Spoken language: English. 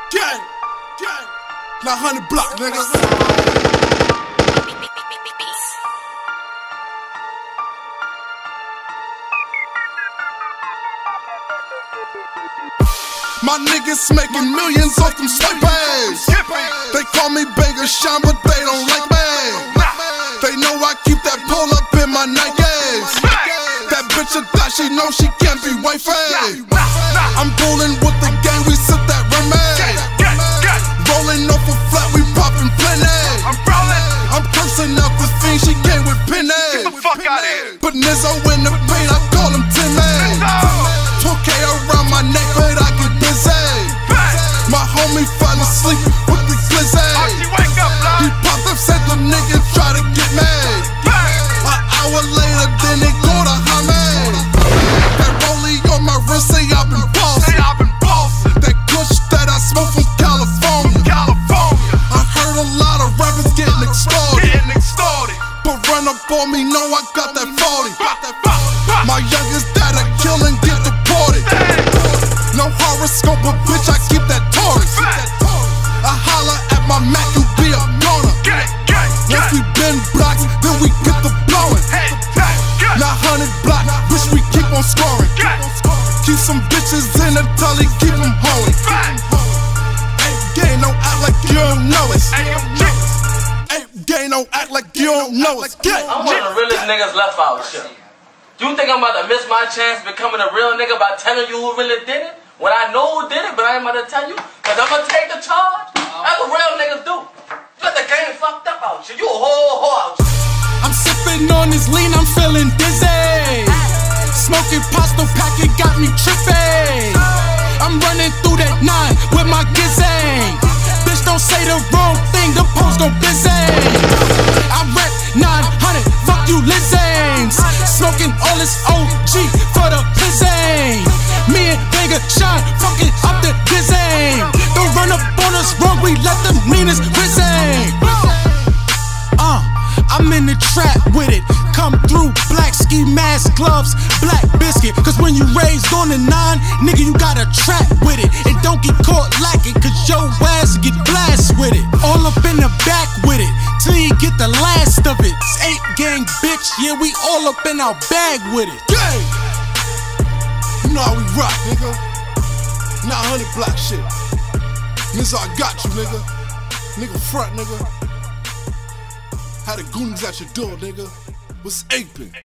Gang. Now 100 block, nigga. My niggas making millions off them snipers. They call me Banger Sean, but they don't like me. They know I keep that pole up in my Nikes. That bitch a thought she know she can't be wifey. I'm rolling with the gang, we sip that remain. Rolling off a flat, we poppin' plenty. I'm cursing out the fiend, she came with Penny. Get the fuck out of here. Put Nizzo in the paint, I call him Timmy. 2K around my neck, but I get busy. My homie fell asleep with the glizzy. He popped up, said the nigga try to get me. An hour later, then they go to Hamid. That rollie on my wrist, say I've been bossing. That kush that I smoke from California. I heard a lot of rappers getting extorted. But run up on me, know I got that 40. My youngest that I kill and get deported. No horoscope, but bitch, I keep that Taurus. I holla at my Mac, you be a goner. Once we been blocked, then we get the blowing. Now 100 block, wish we keep on scoring. Keep some bitches in the telly, keep them hoeing. Ain't gay, don't act like you don't know it. Ain't gay, don't act like you don't know it. I'm one of the realest niggas left out here. You think I'm about to miss my chance becoming a real nigga by telling you who really did it? When I know who did it, but I ain't about to tell you, cause I'm gonna take the charge. That's what real niggas do. You got the game fucked up out here. You a whole out here. I'm sipping on this lean, I'm feeling dizzy. Smoking pasta packet got me tripping. I'm running through that 9 with my gizzing. Bitch, don't say the wrong thing, the post go busy. I rep 900, fuck you lizards. Smoking all this OG for the blizzing. Me and Banger Sean fucking up the gizzing. Don't run up on us wrong, we let them meanest whizzing. I'm in the trap with it. Come through, black ski mask, gloves, black biscuit. Cause when you raised on the 9, nigga, you gotta trap with it. And don't get caught lacking, cause your ass get blast with it. All up in the back with it, till you get the last of it. It's 8 gang, bitch, yeah, we all up in our bag with it. Gang! You know how we rock, nigga. Now 100 block shit. Nigga, I got you, nigga. Nigga front, nigga. Had the goonies at your door, nigga. Was aping.